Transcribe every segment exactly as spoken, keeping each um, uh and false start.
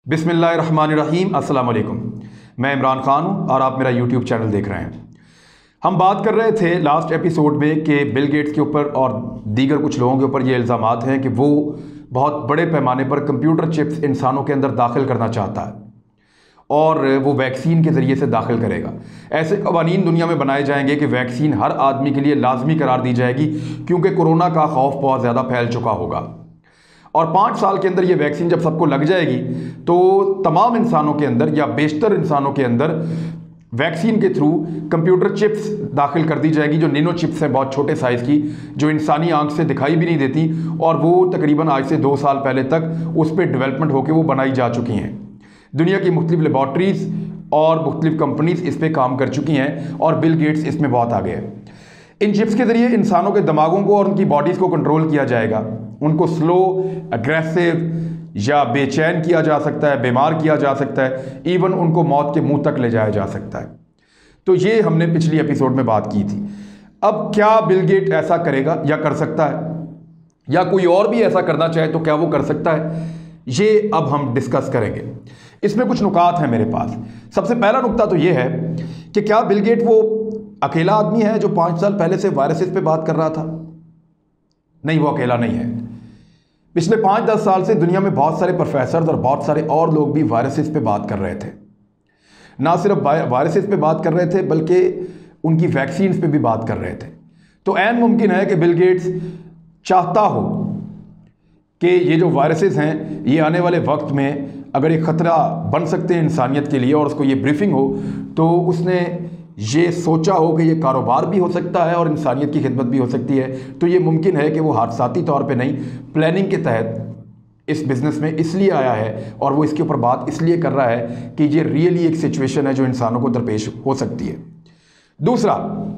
बिस्मिल्लाहिर्रहमानिर्रहीम। अस्सलाम वालेकुम। मैं इमरान खान हूँ और आप मेरा यूट्यूब चैनल देख रहे हैं। हम बात कर रहे थे लास्ट एपिसोड में कि बिल गेट्स के ऊपर और दीगर कुछ लोगों के ऊपर ये इल्ज़ामात हैं कि वो बहुत बड़े पैमाने पर कंप्यूटर चिप्स इंसानों के अंदर दाखिल करना चाहता है और वो वैक्सीन के ज़रिए से दाखिल करेगा। ऐसे कवानीन दुनिया में बनाए जाएंगे कि वैक्सीन हर आदमी के लिए लाजमी करार दी जाएगी, क्योंकि कोरोना का खौफ बहुत ज़्यादा फैल चुका होगा। और पाँच साल के अंदर ये वैक्सीन जब सबको लग जाएगी तो तमाम इंसानों के अंदर या बेशतर इंसानों के अंदर वैक्सीन के थ्रू कंप्यूटर चिप्स दाखिल कर दी जाएगी, जो नैनो चिप्स हैं बहुत छोटे साइज़ की, जो इंसानी आंख से दिखाई भी नहीं देती, और वो तकरीबन आज से दो साल पहले तक उस पर डेवलपमेंट होकर वो बनाई जा चुकी हैं। दुनिया की मुख्तलिफ लेबॉर्ट्रीज़ और मुख्तलिफ कंपनीज इस पर काम कर चुकी हैं और बिल गेट्स इसमें बहुत आगे है। इन चिप्स के ज़रिए इंसानों के दिमागों को और उनकी बॉडीज़ को कंट्रोल किया जाएगा। उनको स्लो, अग्रेसिव या बेचैन किया जा सकता है, बीमार किया जा सकता है, इवन उनको मौत के मुंह तक ले जाया जा सकता है। तो ये हमने पिछली एपिसोड में बात की थी। अब क्या बिल गेट ऐसा करेगा या कर सकता है, या कोई और भी ऐसा करना चाहे तो क्या वो कर सकता है, ये अब हम डिस्कस करेंगे। इसमें कुछ नुकात हैं मेरे पास। सबसे पहला नुकता तो ये है कि क्या बिल गेट वो अकेला आदमी है जो पाँच साल पहले से वायरसेस पे बात कर रहा था? नहीं, वो अकेला नहीं है। पिछले पाँच दस साल से दुनिया में बहुत सारे प्रोफेसर और बहुत सारे और लोग भी वायरसेस पे बात कर रहे थे। ना सिर्फ वायरसेस पे बात कर रहे थे बल्कि उनकी वैक्सीन्स पे भी बात कर रहे थे। तो ऐन मुमकिन है कि बिल गेट्स चाहता हो कि ये जो वायरसेस हैं ये आने वाले वक्त में अगर एक ख़तरा बन सकते हैं इंसानियत के लिए और उसको ये ब्रीफिंग हो, तो उसने ये सोचा हो कि ये कारोबार भी हो सकता है और इंसानियत की खिदमत भी हो सकती है। तो ये मुमकिन है कि वो हादसाती तौर पे नहीं, प्लानिंग के तहत इस बिज़नेस में इसलिए आया है और वो इसके ऊपर बात इसलिए कर रहा है कि ये रियली एक सिचुएशन है जो इंसानों को दरपेश हो सकती है। दूसरा,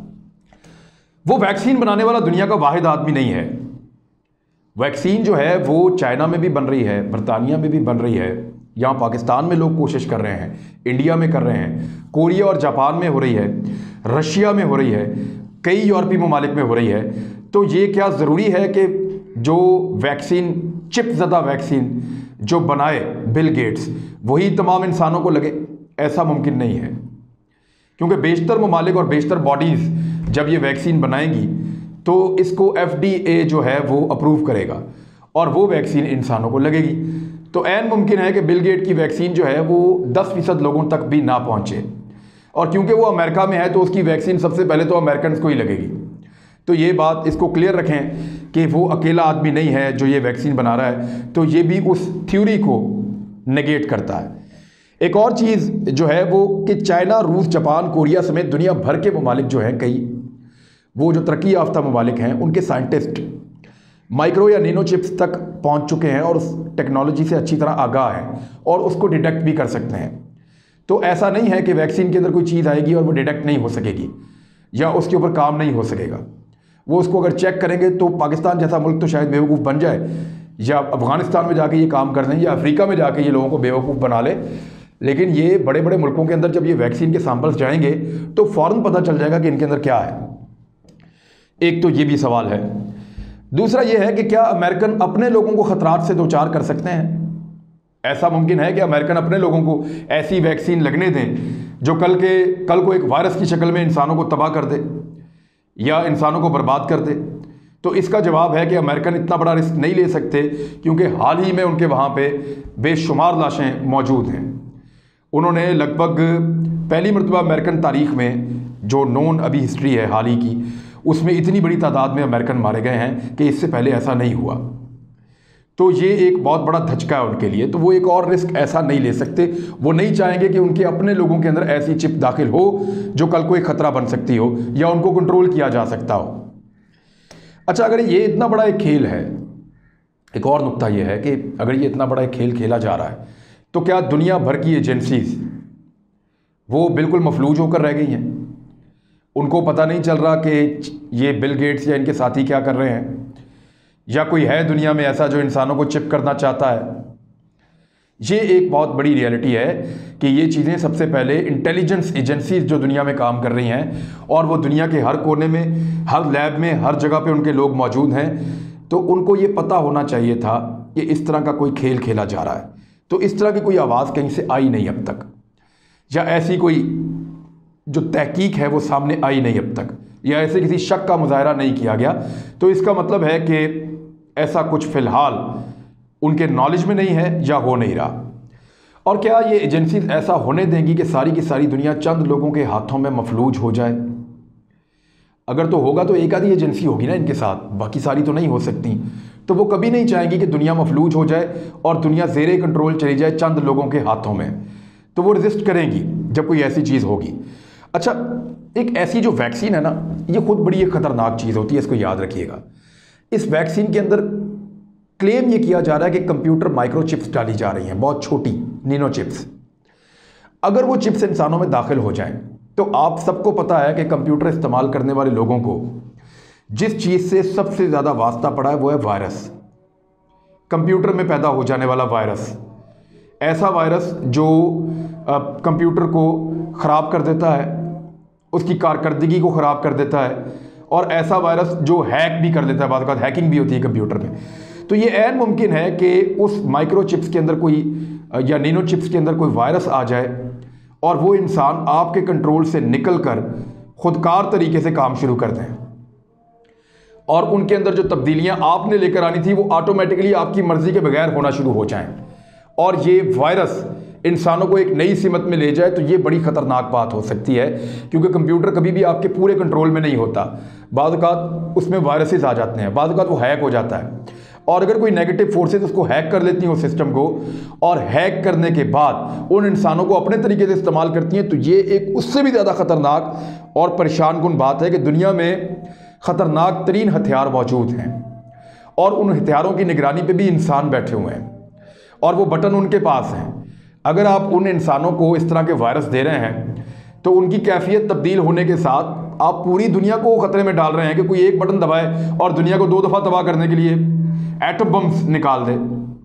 वो वैक्सीन बनाने वाला दुनिया का वाहिद आदमी नहीं है। वैक्सीन जो है वो चाइना में भी बन रही है, बरतानिया में भी बन रही है, यहाँ पाकिस्तान में लोग कोशिश कर रहे हैं, इंडिया में कर रहे हैं, कोरिया और जापान में हो रही है, रशिया में हो रही है, कई यूरोपीय ममालिक में हो रही है। तो ये क्या ज़रूरी है कि जो वैक्सीन, चिप ज़दा वैक्सीन जो बनाए बिल गेट्स, वही तमाम इंसानों को लगे? ऐसा मुमकिन नहीं है, क्योंकि बेशतर ममालिक और बेशतर बॉडीज़ जब ये वैक्सीन बनाएंगी तो इसको एफ डी ए जो है वो अप्रूव करेगा और वो वैक्सीन इंसानों को लगेगी। तो ऐन मुमकिन है कि बिल गेट की वैक्सीन जो है वो दस फीसद लोगों तक भी ना पहुंचे, और क्योंकि वो अमेरिका में है तो उसकी वैक्सीन सबसे पहले तो अमेरिकन को ही लगेगी। तो ये बात, इसको क्लियर रखें कि वो अकेला आदमी नहीं है जो ये वैक्सीन बना रहा है। तो ये भी उस थ्योरी को नेगेट करता है। एक और चीज़ जो है वो कि चाइना, रूस, जापान, कोरिया समेत दुनिया भर के ममालिक जो हैं, कई वो जो तरक्की याफ्ता ममालिक हैं, उनके साइंटिस्ट माइक्रो या नैनो चिप्स तक पहुंच चुके हैं और उस टेक्नोलॉजी से अच्छी तरह आगाह हैं और उसको डिटेक्ट भी कर सकते हैं। तो ऐसा नहीं है कि वैक्सीन के अंदर कोई चीज़ आएगी और वो डिटेक्ट नहीं हो सकेगी या उसके ऊपर काम नहीं हो सकेगा। वो उसको अगर चेक करेंगे तो पाकिस्तान जैसा मुल्क तो शायद बेवकूफ़ बन जाए, या अफ़गानिस्तान में जाके ये काम कर दें, या अफ्रीका में जाके ये लोगों को बेवकूफ़ बना ले। लेकिन ये बड़े बड़े मुल्कों के अंदर जब ये वैक्सीन के सैंपल्स जाएंगे तो फ़ौरन पता चल जाएगा कि इनके अंदर क्या है। एक तो ये भी सवाल है। दूसरा ये है कि क्या अमेरिकन अपने लोगों को खतरात से दो चार कर सकते हैं? ऐसा मुमकिन है कि अमेरिकन अपने लोगों को ऐसी वैक्सीन लगने दें जो कल के कल को एक वायरस की शक्ल में इंसानों को तबाह कर दे या इंसानों को बर्बाद कर दे? तो इसका जवाब है कि अमेरिकन इतना बड़ा रिस्क नहीं ले सकते, क्योंकि हाल ही में उनके वहाँ पे बेशुमार लाशें मौजूद हैं। उन्होंने लगभग पहली मरतबा अमेरिकन तारीख में जो नोन अभी हिस्ट्री है हाल ही की, उसमें इतनी बड़ी तादाद में अमेरिकन मारे गए हैं कि इससे पहले ऐसा नहीं हुआ। तो ये एक बहुत बड़ा धचका है उनके लिए। तो वो एक और रिस्क ऐसा नहीं ले सकते। वो नहीं चाहेंगे कि उनके अपने लोगों के अंदर ऐसी चिप दाखिल हो जो कल को एक खतरा बन सकती हो या उनको कंट्रोल किया जा सकता हो। अच्छा, अगर ये इतना बड़ा एक खेल है, एक और नुक्ता ये है कि अगर ये इतना बड़ा एक खेल खेला जा रहा है तो क्या दुनिया भर की एजेंसीज वो बिल्कुल मफलूज होकर रह गई हैं? उनको पता नहीं चल रहा कि ये बिल गेट्स या इनके साथी क्या कर रहे हैं, या कोई है दुनिया में ऐसा जो इंसानों को चिप करना चाहता है? ये एक बहुत बड़ी रियलिटी है कि ये चीज़ें सबसे पहले इंटेलिजेंस एजेंसीज जो दुनिया में काम कर रही हैं, और वो दुनिया के हर कोने में, हर लैब में, हर जगह पे उनके लोग मौजूद हैं। तो उनको ये पता होना चाहिए था कि इस तरह का कोई खेल खेला जा रहा है। तो इस तरह की कोई आवाज़ कहीं से आई नहीं अब तक, या ऐसी कोई जो तहकीक है वो सामने आई नहीं अब तक, या ऐसे किसी शक का मुजाहरा नहीं किया गया। तो इसका मतलब है कि ऐसा कुछ फ़िलहाल उनके नॉलेज में नहीं है या हो नहीं रहा। और क्या ये एजेंसी ऐसा होने देंगी कि सारी की सारी दुनिया चंद लोगों के हाथों में मफलूज हो जाए? अगर तो होगा तो एक आधी एजेंसी होगी ना इनके साथ, बाकी सारी तो नहीं हो सकती। तो वो कभी नहीं चाहेंगी कि दुनिया मफलूज हो जाए और दुनिया ज़ेरे कंट्रोल चली जाए चंद लोगों के हाथों में। तो वो रेजिस्ट करेंगी जब कोई ऐसी चीज़ होगी। अच्छा, एक ऐसी जो वैक्सीन है ना, ये खुद बड़ी एक ख़तरनाक चीज़ होती है, इसको याद रखिएगा। इस वैक्सीन के अंदर क्लेम ये किया जा रहा है कि कंप्यूटर माइक्रोचिप्स डाली जा रही हैं, बहुत छोटी नैनो चिप्स। अगर वो चिप्स इंसानों में दाखिल हो जाएं तो आप सबको पता है कि कंप्यूटर इस्तेमाल करने वाले लोगों को जिस चीज़ से सबसे ज़्यादा वास्ता पड़ा है वो है वायरस। कंप्यूटर में पैदा हो जाने वाला वायरस, ऐसा वायरस जो कंप्यूटर को ख़राब कर देता है, उसकी कारकर्दगी को ख़राब कर देता है, और ऐसा वायरस जो हैक भी कर देता है, बाद बात हैकिंग भी होती है कंप्यूटर में। तो ये ऐन मुमकिन है कि उस माइक्रो चिप्स के अंदर कोई या नैनो चिप्स के अंदर कोई वायरस आ जाए और वो इंसान आपके कंट्रोल से निकल कर खुदकार तरीके से काम शुरू कर दें, और उनके अंदर जो तब्दीलियां आपने लेकर आनी थी वो ऑटोमेटिकली आपकी मर्जी के बगैर होना शुरू हो जाएं, और ये वायरस इंसानों को एक नई सिमत में ले जाए। तो ये बड़ी ख़तरनाक बात हो सकती है, क्योंकि कंप्यूटर कभी भी आपके पूरे कंट्रोल में नहीं होता। बाद औक़ात उसमें वायरसेस आ जाते हैं, बाद औक़ात वो हैक हो जाता है, और अगर कोई नेगेटिव फोर्सेस उसको हैक कर लेती हैं उस सिस्टम को, और हैक करने के बाद उन इंसानों को अपने तरीके से इस्तेमाल करती हैं, तो ये एक उससे भी ज़्यादा ख़तरनाक और परेशान कुन बात है कि दुनिया में ख़तरनाक तरीन हथियार मौजूद हैं, और उन हथियारों की निगरानी पे भी इंसान बैठे हुए हैं, और वो बटन उनके पास हैं। अगर आप उन इंसानों को इस तरह के वायरस दे रहे हैं तो उनकी कैफियत तब्दील होने के साथ आप पूरी दुनिया को ख़तरे में डाल रहे हैं कि कोई एक बटन दबाए और दुनिया को दो दफ़ा तबाह करने के लिए एटम बम्स निकाल दे,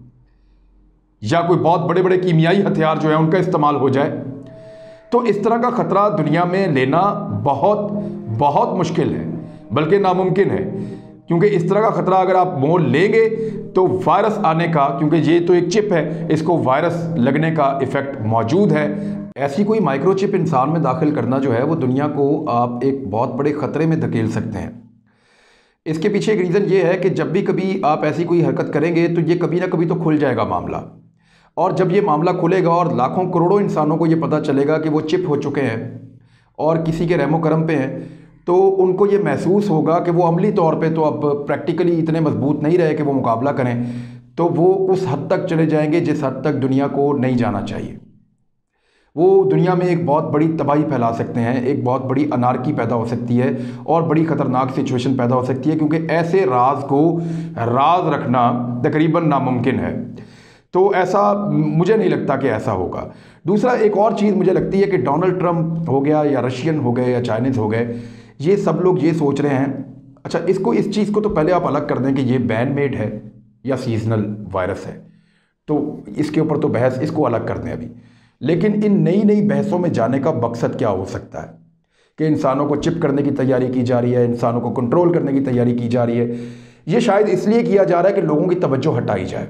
या कोई बहुत बड़े बड़े कीमियाई हथियार जो है उनका इस्तेमाल हो जाए। तो इस तरह का ख़तरा दुनिया में लेना बहुत बहुत मुश्किल है, बल्कि नामुमकिन है, क्योंकि इस तरह का ख़तरा अगर आप मोल लेंगे तो वायरस आने का, क्योंकि ये तो एक चिप है, इसको वायरस लगने का इफ़ेक्ट मौजूद है। ऐसी कोई माइक्रोचिप इंसान में दाखिल करना जो है वो दुनिया को आप एक बहुत बड़े ख़तरे में धकेल सकते हैं। इसके पीछे एक रीज़न ये है कि जब भी कभी आप ऐसी कोई हरकत करेंगे तो ये कभी ना कभी तो खुल जाएगा मामला, और जब ये मामला खुलेगा और लाखों करोड़ों इंसानों को ये पता चलेगा कि वो चिप हो चुके हैं और किसी के रहमो करम पे हैं, तो उनको ये महसूस होगा कि वो अमली तौर पे तो अब प्रैक्टिकली इतने मजबूत नहीं रहे कि वो मुकाबला करें, तो वो उस हद तक चले जाएंगे जिस हद तक दुनिया को नहीं जाना चाहिए। वो दुनिया में एक बहुत बड़ी तबाही फैला सकते हैं, एक बहुत बड़ी अनारकी पैदा हो सकती है, और बड़ी ख़तरनाक सिचुएशन पैदा हो सकती है, क्योंकि ऐसे राज को राज रखना तकरीबन नामुमकिन है। तो ऐसा मुझे नहीं लगता कि ऐसा होगा। दूसरा, एक और चीज़ मुझे लगती है कि डोनाल्ड ट्रंप हो गया या रशियन हो गए या चाइनीज़ हो गए, ये सब लोग ये सोच रहे हैं, अच्छा इसको इस चीज़ को तो पहले आप अलग कर दें कि ये बैन मेड है या सीजनल वायरस है, तो इसके ऊपर तो बहस, इसको अलग कर दें अभी। लेकिन इन नई नई बहसों में जाने का मकसद क्या हो सकता है कि इंसानों को चिप करने की तैयारी की जा रही है, इंसानों को कंट्रोल करने की तैयारी की जा रही है। ये शायद इसलिए किया जा रहा है कि लोगों की तवज्जो हटाई जाए।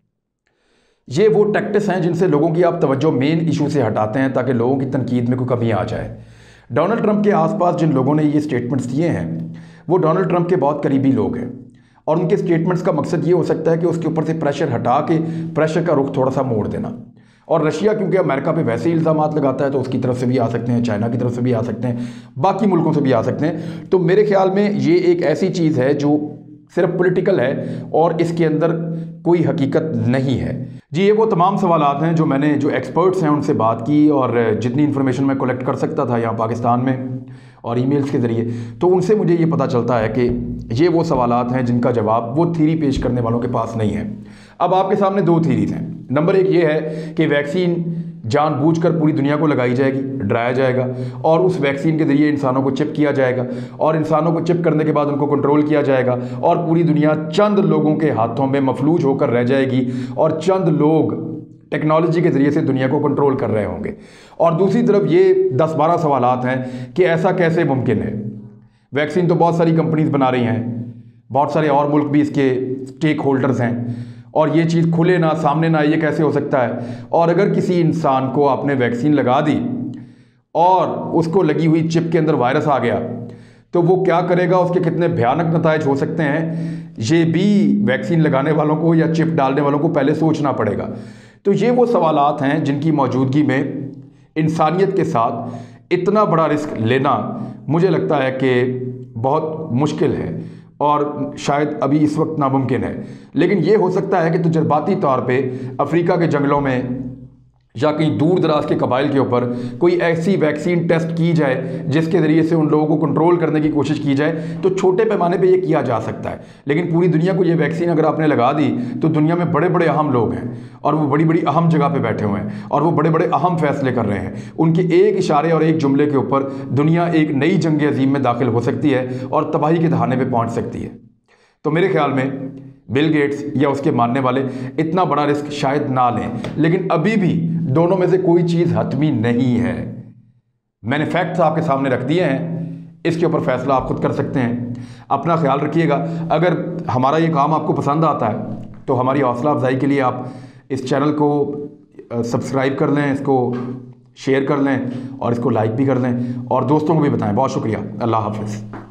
ये वो टैक्टिक्स हैं जिनसे लोगों की आप तवज्जो मेन इशू से हटाते हैं ताकि लोगों की तनकीद में कोई कमी आ जाए। डोनाल्ड ट्रंप के आसपास जिन लोगों ने ये स्टेटमेंट्स दिए हैं वो डोनाल्ड ट्रंप के बहुत करीबी लोग हैं, और उनके स्टेटमेंट्स का मकसद ये हो सकता है कि उसके ऊपर से प्रेशर हटा के प्रेशर का रुख थोड़ा सा मोड़ देना। और रशिया क्योंकि अमेरिका पे वैसे ही इल्ज़ाम लगाता है तो उसकी तरफ से भी आ सकते हैं, चाइना की तरफ से भी आ सकते हैं, बाकी मुल्कों से भी आ सकते हैं। तो मेरे ख्याल में ये एक ऐसी चीज़ है जो सिर्फ पॉलिटिकल है और इसके अंदर कोई हकीकत नहीं है। जी, ये वो तमाम सवालात हैं जो मैंने जो एक्सपर्ट्स हैं उनसे बात की, और जितनी इन्फॉर्मेशन मैं कलेक्ट कर सकता था यहाँ पाकिस्तान में और ईमेल्स के ज़रिए, तो उनसे मुझे ये पता चलता है कि ये वो सवालात हैं जिनका जवाब वो थीरी पेश करने वालों के पास नहीं है। अब आपके सामने दो थीरीज हैं। नंबर एक ये है कि वैक्सीन जानबूझकर पूरी दुनिया को लगाई जाएगी, डराया जाएगा, और उस वैक्सीन के ज़रिए इंसानों को चिप किया जाएगा, और इंसानों को चिप करने के बाद उनको कंट्रोल किया जाएगा, और पूरी दुनिया चंद लोगों के हाथों में मफलूज होकर रह जाएगी, और चंद लोग टेक्नोलॉजी के ज़रिए से दुनिया को कंट्रोल कर रहे होंगे। और दूसरी तरफ ये दस बारह सवालात हैं कि ऐसा कैसे मुमकिन है। वैक्सीन तो बहुत सारी कंपनीज बना रही हैं, बहुत सारे और मुल्क भी इसके स्टेक होल्डर्स हैं, और ये चीज़ खुले ना, सामने ना, ये कैसे हो सकता है। और अगर किसी इंसान को आपने वैक्सीन लगा दी और उसको लगी हुई चिप के अंदर वायरस आ गया तो वो क्या करेगा, उसके कितने भयानक नतायज हो सकते हैं, ये भी वैक्सीन लगाने वालों को या चिप डालने वालों को पहले सोचना पड़ेगा। तो ये वो सवालात हैं जिनकी मौजूदगी में इंसानियत के साथ इतना बड़ा रिस्क लेना मुझे लगता है कि बहुत मुश्किल है और शायद अभी इस वक्त नामुमकिन है। लेकिन ये हो सकता है कि तजर्बाती तौर पे अफ्रीका के जंगलों में या कहीं दूर दराज के कबाइल के ऊपर कोई ऐसी वैक्सीन टेस्ट की जाए जिसके ज़रिए से उन लोगों को कंट्रोल करने की कोशिश की जाए, तो छोटे पैमाने पे ये किया जा सकता है। लेकिन पूरी दुनिया को ये वैक्सीन अगर आपने लगा दी तो दुनिया में बड़े बड़े अहम लोग हैं और वो बड़ी बड़ी अहम जगह पे बैठे हुए हैं और वो बड़े बड़े अहम फैसले कर रहे हैं। उनके एक इशारे और एक जुमले के ऊपर दुनिया एक नई जंग अजीम में दाखिल हो सकती है और तबाही के दहाने पर पहुँच सकती है। तो मेरे ख्याल में बिल गेट्स या उसके मानने वाले इतना बड़ा रिस्क शायद ना लें, लेकिन अभी भी दोनों में से कोई चीज़ हतमी नहीं है। मैंने फैक्ट्स आपके सामने रख दिए हैं, इसके ऊपर फैसला आप खुद कर सकते हैं। अपना ख्याल रखिएगा। अगर हमारा ये काम आपको पसंद आता है तो हमारी हौसला अफजाई के लिए आप इस चैनल को सब्सक्राइब कर लें, इसको शेयर कर लें और इसको लाइक भी कर लें और दोस्तों को भी बताएं। बहुत शुक्रिया। अल्लाह हाफ़िज़।